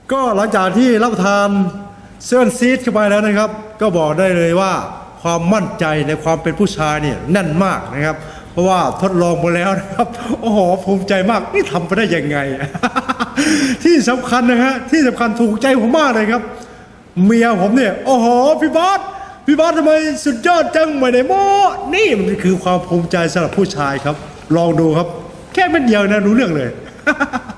ก็หลังจากที่รับประทานเซเว่นซีดเข้าไปแล้วนะครับก็บอกได้เลยว่าความมั่นใจในความเป็นผู้ชายเนี่ยแน่นมากนะครับเพราะว่าทดลองมาแล้วนะครับโอ้โหภูมิใจมากนี่ทำไปได้ยังไง ที่สำคัญนะฮะที่สำคัญถูกใจผมมากเลยครับเมียผมเนี่ยโอ้โหพี่บอสทำไมสุดยอดจังไม่ได้โม้นี่มันคือความภูมิใจสำหรับผู้ชายครับลองดูครับแค่เม็ดเดียวนะรู้เรื่องเลย